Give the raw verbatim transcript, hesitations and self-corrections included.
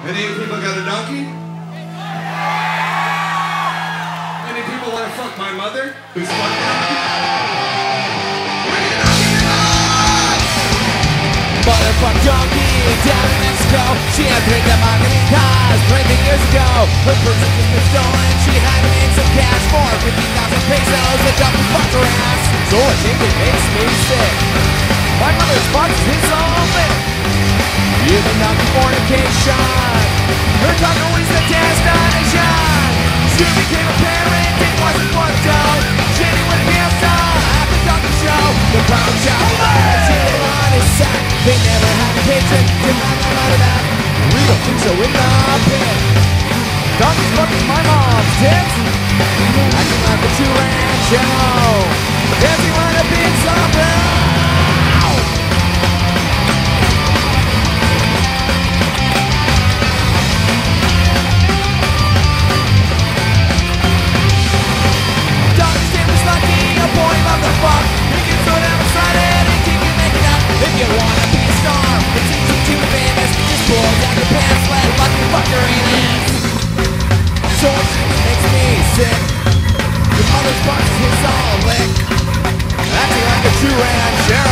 Any people got a donkey? Any people want to fuck my mother? Who's fucking donkey? Motherfuck donkey down in Mexico. She had three marketing cars twenty years ago. Her purse has just been stolen. She had to make some cash for fifty thousand pesos. The donkey fucked her ass. So I think it makes me sick. My mother's fucked his own lick. Even donkey fornication. Her daughter was the destination. She became a parent. It wasn't fucked out. Genuine hamster at the donkey show. The crowd shouted. She on his sack. They never had a patron. You had no out of that. We don't think so in the pit. Donkey's fucking my mom's tits. Acting like a true rancho. Everyone a big sombrero. If you wanna be a star, it's easy to be famous. Just pull down your pants, let lucky fucker in it. So it makes me sick. Your mother's box is all lick. Acting like a true rancher.